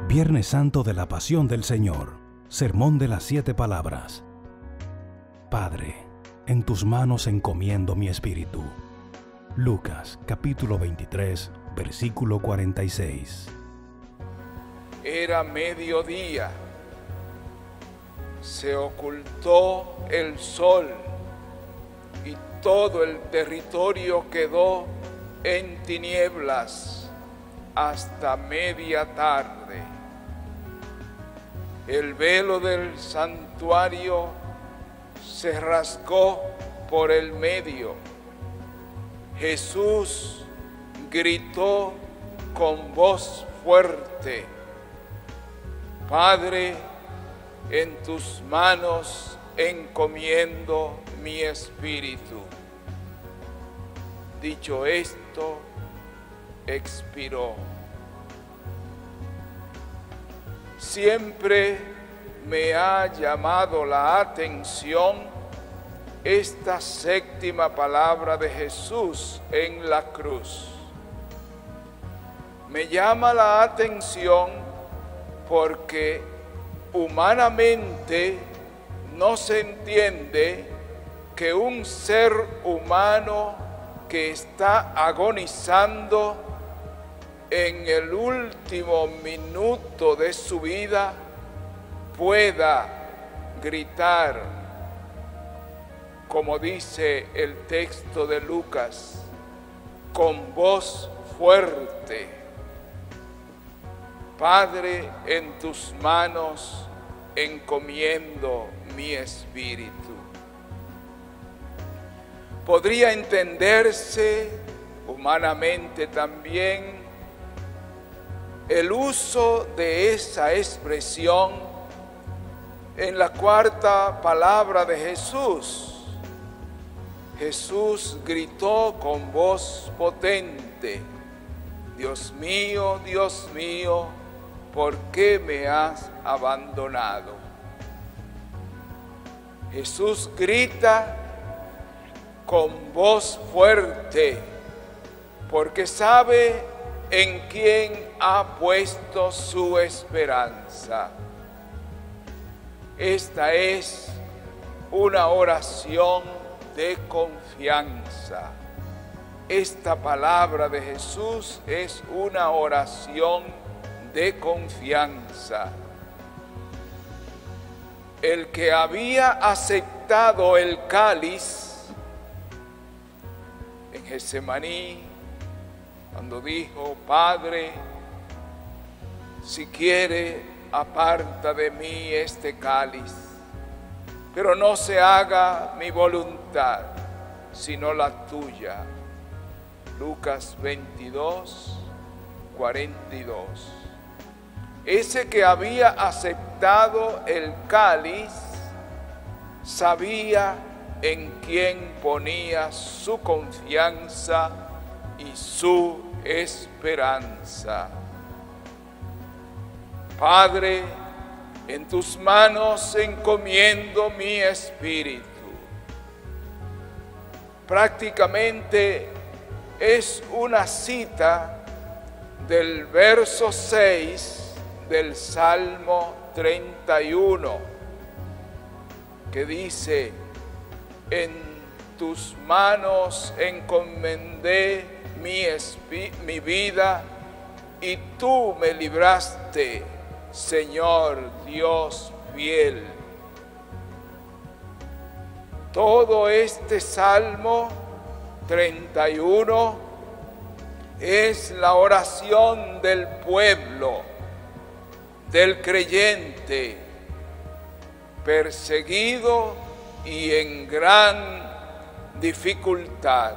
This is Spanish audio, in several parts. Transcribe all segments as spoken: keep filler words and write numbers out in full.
Viernes Santo de la Pasión del Señor. Sermón de las Siete Palabras. Padre, en tus manos encomiendo mi espíritu. Lucas, capítulo veintitrés, versículo cuarenta y seis. Era mediodía. Se ocultó el sol y todo el territorio quedó en tinieblas hasta media tarde. El velo del santuario se rasgó por el medio. Jesús gritó con voz fuerte: Padre, en tus manos encomiendo mi espíritu. Dicho esto, expiró. Siempre me ha llamado la atención esta séptima palabra de Jesús en la cruz. Me llama la atención porque humanamente no se entiende que un ser humano que está agonizando en el último minuto de su vida pueda gritar, como dice el texto de Lucas, con voz fuerte: Padre, en tus manos encomiendo mi espíritu. Podría entenderse humanamente también el uso de esa expresión en la cuarta palabra de Jesús. Jesús gritó con voz potente: Dios mío, Dios mío, ¿por qué me has abandonado? Jesús grita con voz fuerte porque sabe en quién ha puesto su esperanza. Esta es una oración de confianza. Esta palabra de Jesús es una oración de confianza. El que había aceptado el cáliz en Getsemaní, cuando dijo: Padre, si quiere, aparta de mí este cáliz, pero no se haga mi voluntad, sino la tuya. Lucas veintidós, cuarenta y dos. Ese que había aceptado el cáliz sabía en quién ponía su confianza y su esperanza. Padre, en tus manos encomiendo mi espíritu. Prácticamente es una cita del verso seis del Salmo treinta y uno, que dice: en tus manos encomendé mi, mi vida y tú me libraste, Señor Dios fiel. Todo este Salmo treinta y uno es la oración del pueblo, del creyente, perseguido y en gran dificultad.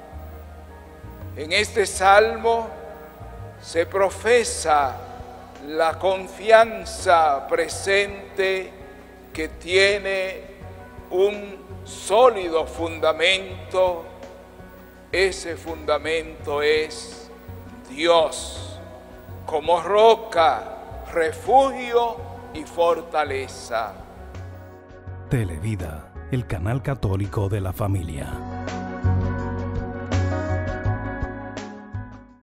En este salmo se profesa la confianza presente que tiene un sólido fundamento. Ese fundamento es Dios como roca, refugio y fortaleza. Televida, el canal católico de la familia.